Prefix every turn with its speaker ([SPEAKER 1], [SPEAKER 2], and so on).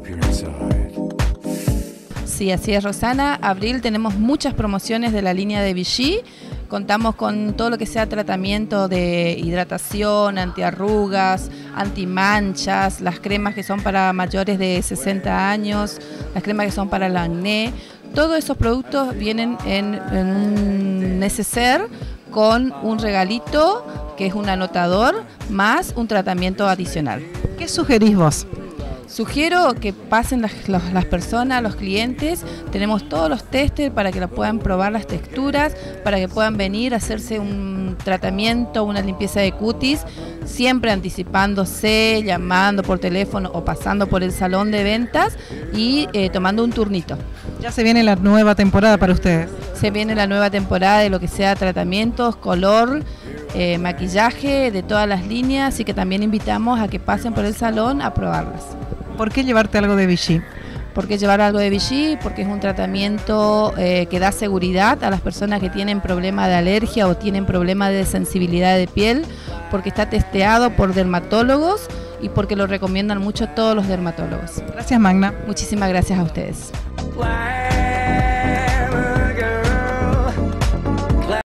[SPEAKER 1] hope you're inside.
[SPEAKER 2] Sí, así es, Rosana. Abril tenemos muchas promociones de la línea de Vichy. Contamos con todo lo que sea tratamiento de hidratación, antiarrugas, antimanchas, las cremas que son para mayores de 60 años, las cremas que son para el acné. Todos esos productos vienen en un neceser con un regalito que es un anotador más un tratamiento adicional.
[SPEAKER 3] ¿Qué sugerís vos?
[SPEAKER 2] Sugiero que pasen las personas, los clientes. Tenemos todos los testers para que lo puedan probar las texturas, para que puedan venir a hacerse un tratamiento, una limpieza de cutis, siempre anticipándose, llamando por teléfono o pasando por el salón de ventas y tomando un turnito.
[SPEAKER 3] Ya se viene la nueva temporada para ustedes.
[SPEAKER 2] Se viene la nueva temporada de lo que sea tratamientos, color, maquillaje, de todas las líneas, así que también invitamos a que pasen por el salón a probarlas.
[SPEAKER 3] ¿Por qué llevarte algo de Vichy?
[SPEAKER 2] ¿Por qué llevar algo de Vichy? Porque es un tratamiento que da seguridad a las personas que tienen problema de alergia o tienen problema de sensibilidad de piel, porque está testeado por dermatólogos y porque lo recomiendan mucho todos los dermatólogos.
[SPEAKER 3] Gracias, Magna.
[SPEAKER 2] Muchísimas gracias a ustedes.